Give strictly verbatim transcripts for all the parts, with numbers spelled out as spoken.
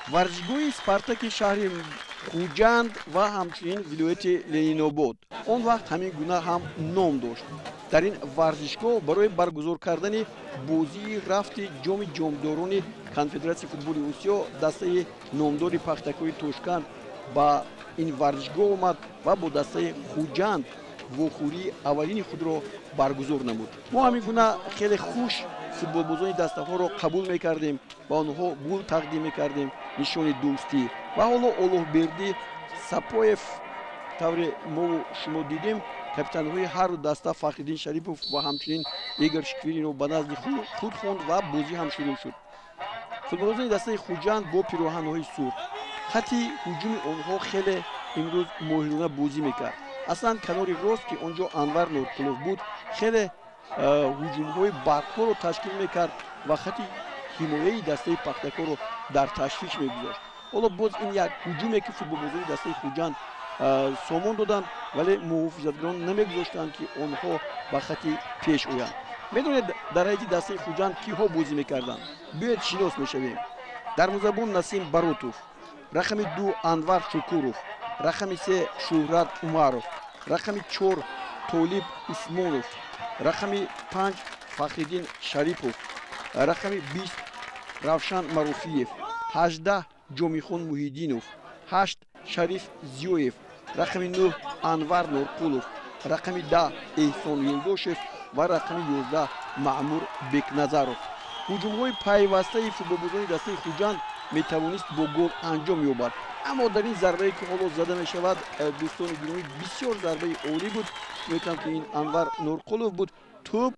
варзишгоҳи Спартаки шаҳри Хуҷанд ва ҳамчунин вилояти Ленинобод он вақт ҳамин гуна ҳам ном дошт. Дар ин варзишгоҳ барои баргузор кардани бозии рафти ҷоми ҷомдорони Конфедератсияи футболи Осиё дастаи номдори Пахтакори Тошканд ба ин варзишгоҳ омад ва бо дастаи Хуҷанд вохӯрии аввалини худро баргузор намуд. Мо ҳамин гуна хеле хуш футболбозони дастаҳоро қабул мекардем, ба онҳо гул тақдим мекардем, нишони дӯстӣ. Ва ҳоло Олоҳбердӣ, Сапоев, тавре мову шумо дидем, капитанҳои ҳар даста Фахриддин Шарипов ва ҳамчунин Игор Шиквириро ба назди худ хонд ва бозӣ ҳам шурӯъ шуд. Футболбозони дастаи Хуҷанд бо пироҳанҳои сурх, хатти ҳуҷуми онҳо хеле имрӯз моҳирона бозӣ мекард. Аслан канори рост ки онҷо Анвар Нурқулов буд, хеле ҳуҷумҳои барқҳоро ташкил мекард ва хатти ҳимояи дастаи Пахтакорро дар ташвиш мегузошт. ҳоло боз ин як ҳуҷуме ки футболбозони дастаи Хуҷанд сомон доданд, вале муҳофизатгарон намегузоштанд ки онҳо ба хатти пеш оянд. медонед дар ҳайати дастаи Хуҷанд киҳо бозӣ мекарданд? Биёед шинос мешавем. Дарвозабон Насим Баротов, рақами ду Анвар Шукуров, рақами се Шӯҳрат Умаров, рақами чор Толиб Усмонов, рақами панҷ Фахриддин Шарипов, рақами бист Равшан Маруфиев, ҳаждаҳ Ҷомихон Муҳиддинов, ҳашт Шариф Зиёев, рақами нӯҳ Анвар Нурқулов, рақами даҳ Эҳсон Юлдошев ва рақами ёздаҳ Маъмур Бекназаров. ҳуҷумҳои пайвастаи футболбозони дастаи Хуҷанд метавонист бо гол анҷом ёбад, аммо дар ин зарбае ки ҳоло зада мешавад, дӯстони гиромӣ, бисёр зарбаи олӣ буд. метавонам ки ин Анвар Нурқулов буд. Тӯп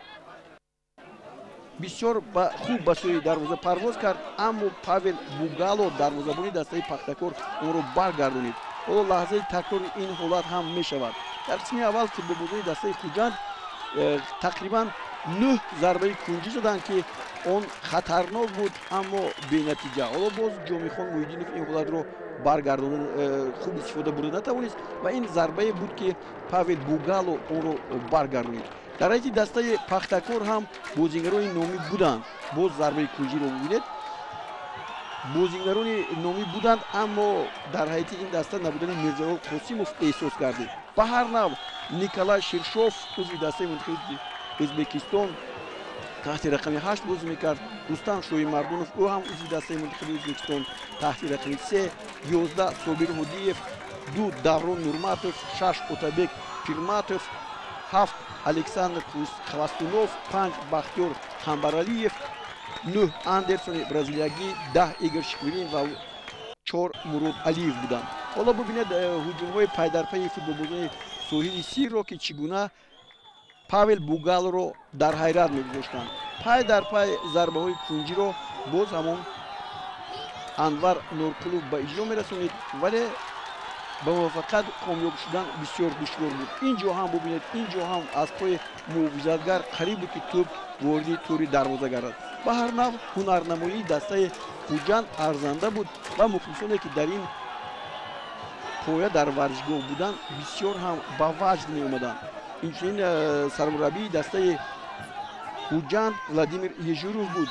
бисёр хуб ба сӯи дарвоза парвоз кард, аммо Павел Бугало, дарвозабони дастаи Пахтакор, онро баргардонид. ҳоло лаҳзаи такрори ин ҳолат ҳам мешавад. дар қисми аввал футболбозони дастаи Хуҷанд тақрибан нӯҳ зарбаи кунҷӣ заданд ки он хатарнок буд, аммо бенатиҷа. ҳоло боз Ҷомихон Муҳиддинов ин ҳолатро баргардонид, хуб истифода бурда натавонист ва ин зарбае буд ки Павел Бугало онро баргардонид. дар ҳайати дастаи Пахтакор ҳам бозингарони номӣ буданд. боз зарбаи кунҷиро бубинед, бозингарони номӣ буданд, аммо дар ҳайати ин даста набудани Мирзаёл Қосимов эҳсос гардид. ба ҳар нав Николай Ширшов, узви дастаи мунтахаби Ӯзбекистон, таҳти рақами ҳашт бозӣ мекард. Рустам Шоимардонов, ӯ ҳам узви дастаи мунтахаби Ӯзбекистон, таҳти рақами се. ёздаҳ Собир Ҳодиев, ду Даврон Нурматов, шаш Отабек Пирматов, ҳафт Александр Хвастунов, панҷ Бахтиёр Хамбаралиев, нӯҳ Андерсони бразилиягӣ, даҳ Игор Шиквирин ва чор Мурод Алиев буданд. ҳоло бубинед ҳуҷумҳои пайдарпайи футболбозони соҳили Сирро ки чӣ гуна Павел Бугалоро дар ҳайрат мегузоштанд. пай дар пай зарбаҳои кунҷиро боз ҳамон Анвар Нурқулов ба иҷро мерасонид, вале ба муваффақият комёб шудан бисёр душвор буд. инҷо ҳам бубинед, инҷо ҳам аз пои муҳофизатгар қариб буд ки тӯб ворди тӯри дарвоза гардад. ба ҳар нав ҳунарнамоии дастаи Хуҷанд арзанда буд ва мухлисоне ки дар ин поя дар варзишгоҳ буданд бисёр ҳам ба ваҷд меомаданд. инчунин сармураббии дастаи Хуҷанд Владимир Ежуров буд,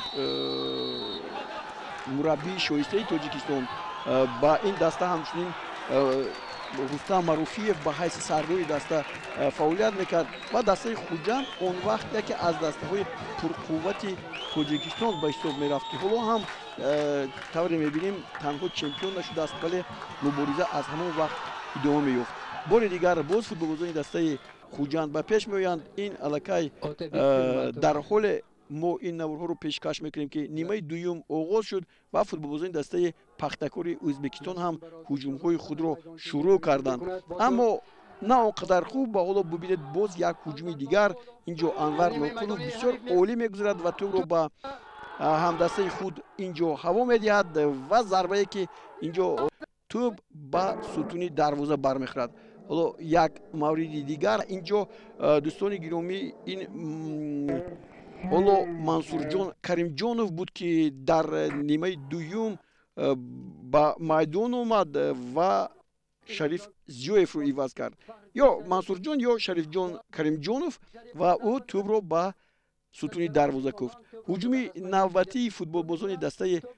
мураббии шоистаи Тоҷикистон. ба ин даста ҳамчунин Рустам Маруфиев ба ҳайси сардори даста фаъолият мекард ва дастаи Хуҷанд он вақт яке аз дастаҳои пурқуввати Тоҷикистон ба ҳисоб мерафт ки ҳоло ҳам тавре мебинем танҳо чемпион нашудааст, вале мубориза аз ҳамон вақт идома меёфт. бори дигар боз футболбозони дастаи Хуҷанд ба пеш меоянд. ин аллакай дар ҳоле мо ин наврҳоро пешкаш мекунем ки нимаи дуюм оғоз шуд ва футболбозони дастаи Пахтакори Ӯзбекистон ҳам ҳуҷумҳои худро шурӯъ карданд, аммо на он қадар хуб. ва ҳоло бубинед боз як ҳуҷуми дигар. инҷо Анвар Нурқулов бисёр олӣ мегузарад ва тӯбро ба ҳамдастаи худ инҷо ҳаво медиҳад ва зарбае ки инҷо тӯб ба сутуни дарвоза бармехӯрад. ҳоло як мавриди дигар инҷо дӯстони гиромӣ, ин ҳоло Мансурҷон Каримҷонов буд ки дар нимаи дуюм ба майдон омад ва Шариф Зиёевро иваз кард. ё Мансурҷон ё Шарифҷон Каримҷонов ва ӯ тӯбро ба сутуни дарвоза куфт. ҳуҷуми навбатии футболбозони дастаи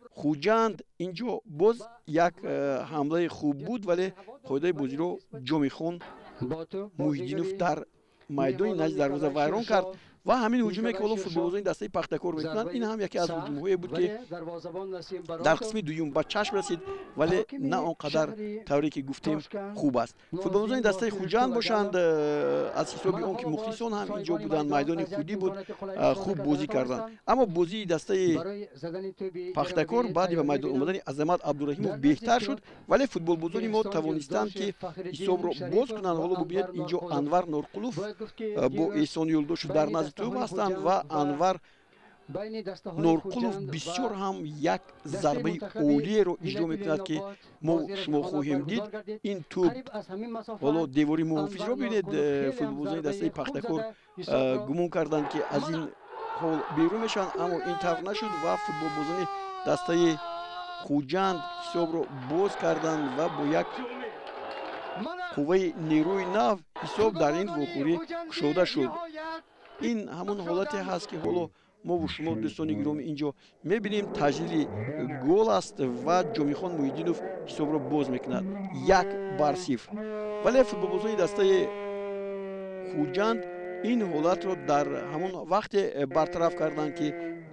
хуҷанд инҷо боз як ҳамлаи хуб буд, вале қоидаи бозиро ҷомихон муҳиддинов дар майдони назди дарвоза вайрон кард ва ҳамин ҳуҷуме ки ҳоло футболбозони дастаи пахтакор мекунанд, ин ҳам яке аз ҳуҷумҳое буд ки дар қисми дуюм ба чашм расид, вале на он қадар тавре ки гуфтем хуб аст. Футболбозони дастаи хуҷанд бошанд, аз ҳисоби он ки мухлисон ҳам инҷо буданд, майдони худӣ буд, хуб бозӣ карданд. Аммо бозии дастаи пахтакор баъди ба майдон омадани Азамат Абдураҳимов беҳтар шуд, вале футболбозони мо тавонистанд ки ҳисобро боз кунанд. Ҳоло бубинед инҷо Анвар Норқулов бо Эҳсон Юлдошу дар назди тӯб ҳастанд ва Анвар Норқулов бисёр ҳам як зарбаи олиеро иҷро мекунад ки мо шумо хоҳем дид. Ин тӯб ҳоло девори муҳофизро бинед, футболбозони дастаи пахтакор гумон карданд ки аз ин ҳол берун мешаванд, аммо ин тавр нашуд ва футболбозони дастаи хуҷанд ҳисобро боз карданд ва бо як қувваи нерӯи нав ҳисоб дар ин вохӯрӣ кушода шуд. ин ҳамон ҳолате ҳаст ки ҳоло мову шумо дӯстони гиромӣ инҷо мебинем. таҷлили гол аст ва Ҷомихон Муҳиддинов ҳисобро боз мекунад як бар сифр. Вале футболбозони дастаи хуҷанд ин ҳолатро дар ҳамон вақте бартараф карданд ки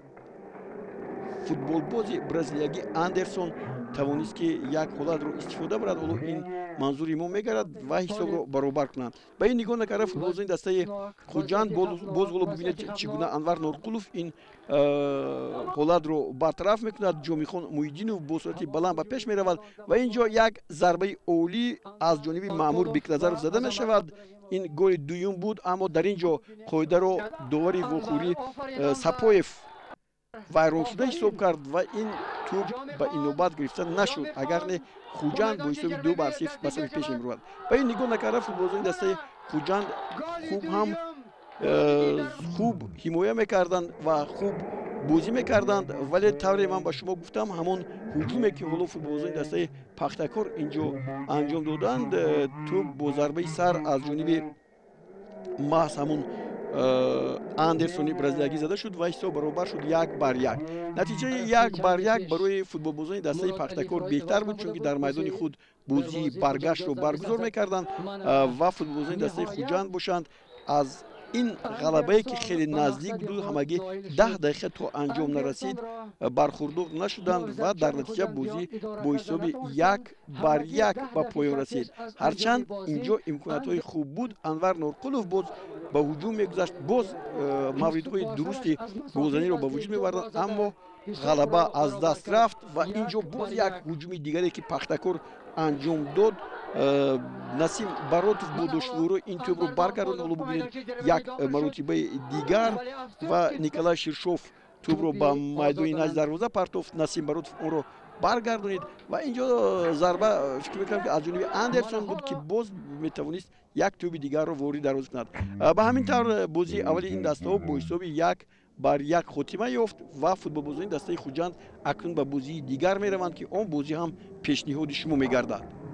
футболбози бразилиягӣ Андерсон тавонист ки як ҳолатро истифода барад, ҳоло ин манзури мо мегарад ва ҳисобро баробар кунанд. Ба ин нигоҳ накарда футболбозони дастаи хуҷанд боз ҳоло бубинед чӣ гуна Анвар Норқулов ин ҳолатро бартараф мекунад. Ҷомихон Муҳиддинов бо сурати баланд ба пеш меравад ва инҷо як зарбаи олӣ аз ҷониби Маъмур Бекназаров зада мешавад. ин голи дуюм буд, аммо дар ин ҷо қоидаро довари вохӯрӣ Сапоев вайроншуда ҳисоб кард ва ин тӯб ба инобат гирифта нашуд. Агар не хуҷанд бо ҳисоби ду бар сифр ба сафи пеш мебурад. Ба ин нигоҳ накарда футболбозони дастаи хуҷанд хуб ҳам хуб ҳимоя мекарданд ва хуб бозӣ мекарданд, вале тавре ман ба шумо гуфтам ҳамон ҳуҷуме ки ҳоло футболбозони дастаи пахтакор инҷо анҷом доданд, тӯб бо зарбаи сар аз ҷониби маҳз ҳамон Андерсони бразилиягӣ зада шуд ва ҳисоб баробар шуд як бар як. Натиҷаи як бар як барои футболбозони дастаи пахтакор беҳтар буд, чунки дар майдони худ бозии баргаштро баргузор мекарданд ва футболбозони дастаи хуҷанд бошанд аз ин ғалабае ки хеле наздик буд, ҳамагӣ даҳ дақиқа то анҷом нарасид, бархӯрдор нашуданд ва дар натиҷа бозӣ бо ҳисоби як бар як ба поён расид. Ҳарчанд инҷо имкониятҳои хуб буд, Анвар Норқулов боз ба ҳуҷум мегузашт, боз мавридҳои дурусти голзаниро ба вуҷуд меварданд, аммо ғалаба аз даст рафт ва инҷо боз як ҳуҷуми дигаре ки пахтакор анҷом дод. Насим Баротов бо душвӯро ин тӯбро баргардонд. Ҳоло бубинед як маротибаи дигар ва Николай Ширшов тӯбро ба майдони назди дарвоза партофт. Насим Баротов онро баргардонид ва инҷо зарба фикр мекунам ки аз ҷониби Андерсон буд ки боз метавонист як тӯби дигарро ворид дарвоза кунад. Ба ҳамин тавр бозии аввали ин дастаҳо бо ҳисоби як бар як хотима ёфт ва футболбозони дастаи хуҷанд акнун ба бозии дигар мераванд ки он бозӣ ҳам пешниҳоди шумо мегардад.